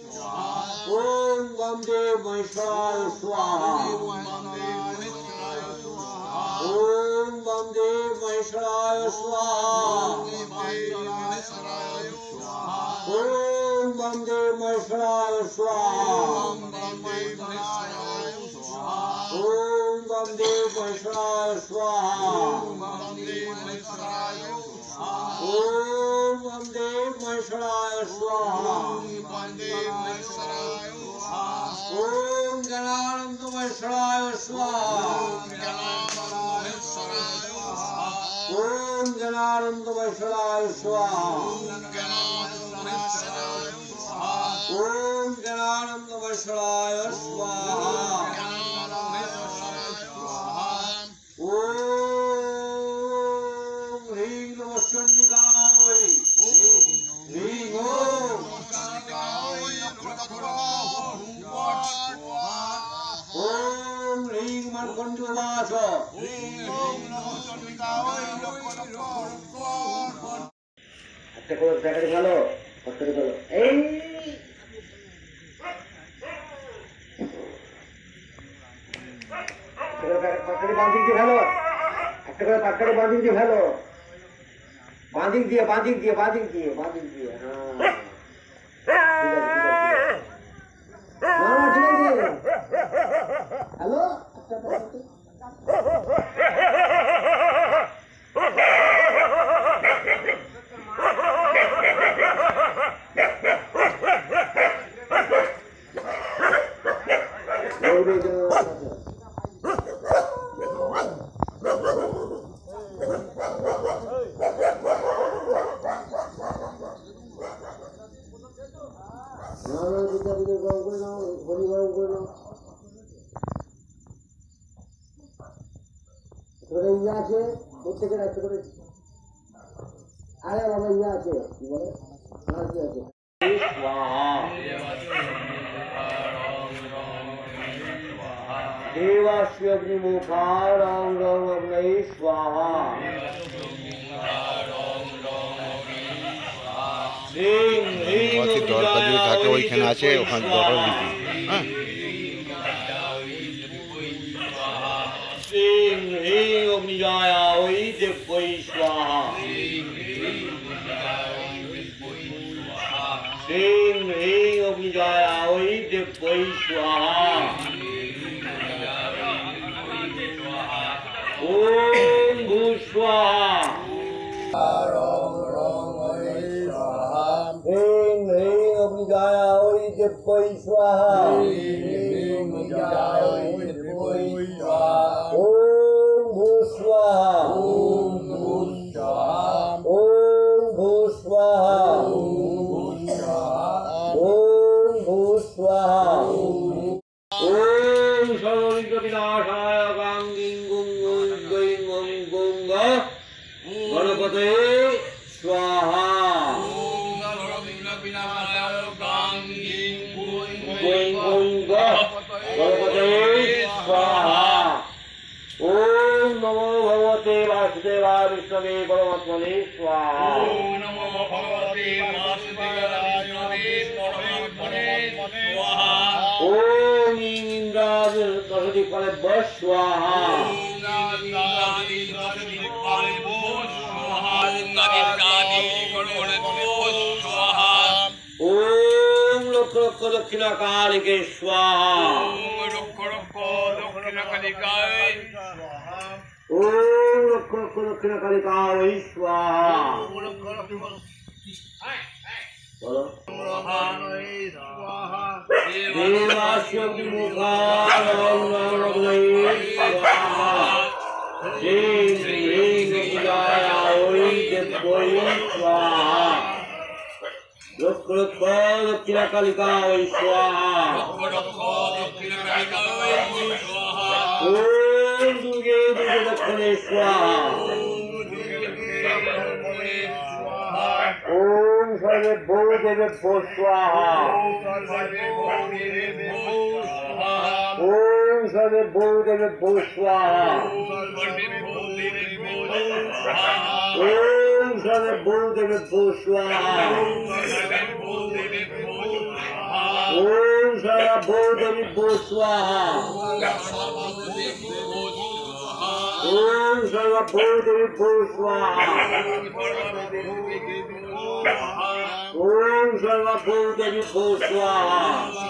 ओम वंदे महेश्वराय स्वाहा ओम वंदे महेश्वराय स्वाहा ओम वंदे महेश्वराय स्वाहा ओम वंदे महेश्वराय स्वाहा ओम वंदे महेश्वराय स्वाहा ओम ज्ञानानंद महेश्वराय स्वाहा ओम ज्ञानानंद महेश्वराय स्वाहा ओम ज्ञानानंद महेश्वराय स्वाहा ओम ह्रीं नमः चंडिकाय ह्रीं ओम ओम ह्रीं मणिकंठवास একটা করে ব্যাটারি ভালো পাত্রে ভালো এই পাত্রে বাঁধিক দিয়ে ভালো একটা করে পাত্রে বাঁধিক দিয়ে ভালো বাঁধিক দিয়ে বাঁধিক দিয়ে বাঁধিক দিয়ে বাঁধিক দিয়ে হ্যাঁ ঠিক আছে হ্যালো ইয়ে আছে প্রত্যেকের একটা করে আরে বাবা ইয়ে আছে কি বলে আর কি আছে देवास्य अग्निमुखार रं रं अग्नये स्वाहा ह्रीं ह्रीं দরকারি থাকে ওইখানে আছে ওখানে দরকার দিবি হ্যাঁ ह्रीं ह्रीं अग्निजाया वै देवै स्वाहा ह्रीं ह्रीं अग्निजाया वै देवै स्वाहा ओम भूस्वाहा ह्रीं ह्रीं अग्निजाया वै देवै स्वाहा ओम भूस्वाहा ओम भूस्वाहा ओम भूस्वाहा ओम सर्वविघ्न विनाशाय गांगिं गुं गैं गं गंग गणपते स्वाहा ओम सर्वविघ्न विनाशाय गांगिं गुं गैं गंग गणपते स्वाहा ओम नमो भगवते वासुदेवाय विष्णवे परमात्मने स्वाहा ओम नमो भगवते वासुदेवाय विष्णवे परमात्मने स्वाहा ओम इंद्राज दशदि फले स्वाहा ओम इंद्रादि दशदि फले स्वाहा इंद्रादि गणोरे स्वाहा ओम लक्ष लक्ष दक्षिणा कालिके स्वाहा ओम लक्ष लक्ष दक्षिणा कालिकाय ओम लक्ष लक्ष दक्षिणा कालिकाय स्वाहा बोलो देवास्य अग्निमुखार रं रं अग्नये स्वाहा ह्रीं ह्रीं अग्निजाया वै देवै स्वाहा लक्ष लक्ष दक्षिणा कालिकाय स्वाहा ओम दुर्गे दुर्गे दक्षिणे स्वाहा ओम सर्वे भो देवे भो स्वाहा ओम सर्वे भो देवे भो स्वाहा ओम सर्वे भो देवे भो स्वाहा ওম সর্বভূতেভ্যো স্বাহা ওম সর্বভূতেভ্যো স্বাহা ওম সর্বভূতেভ্যো স্বাহা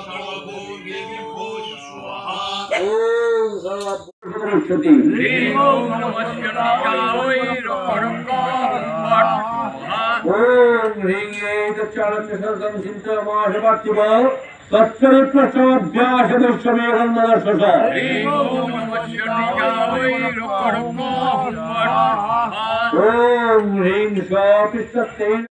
ওম সর্বভূতেভ্যো ওম হ্রিং চলচ্চলং চিন্তমাসপার্থিব তচ্চরিত্রসমাভ্যাসদস্যমেঘন্দদর্শস ওম হ্রিং স্বপিষ্টতে